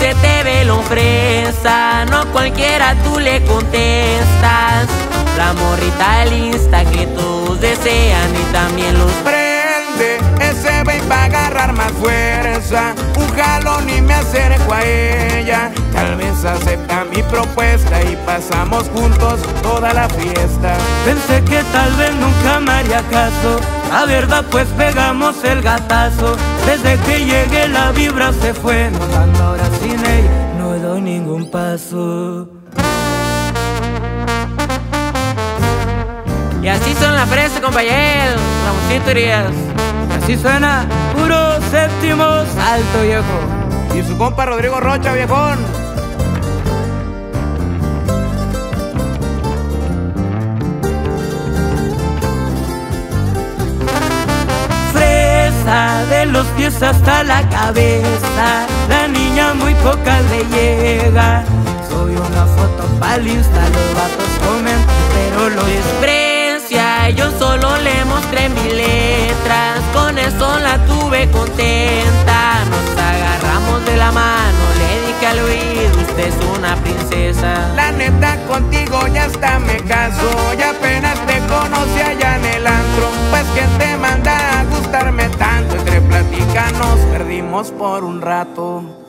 se te ve lo fresa, no cualquiera tú le contestas. La morrita lista que todos desean y también los prende. Ese babe va a agarrar más fuerza, un jalón y me acerco a ella. Tal vez acepta mi propuesta y pasamos juntos toda la fiesta. Pensé que tal vez nunca me haría caso, la verdad pues pegamos el gatazo. Desde que llegué la vibra se fue, no ando ahora sin ella, no doy ningún paso. Y así son la fresa, compañero, la musiterías. Así suena, puro séptimo salto, viejo. Y su compa Rodrigo Rocha, viejón. Fresa de los pies hasta la cabeza, la niña muy poca le llega. Soy una foto pa'l Insta, los vatos comentan, pero lo desprecia. Yo solo le mostré mis letras, con eso la tuve contenta. Nos agarramos de la mano, le dije al oído, usted es una princesa. La neta contigo ya hasta me caso, y apenas te conocí allá en el antro. Pues que te manda a gustarme tanto, entre plática nos perdimos por un rato.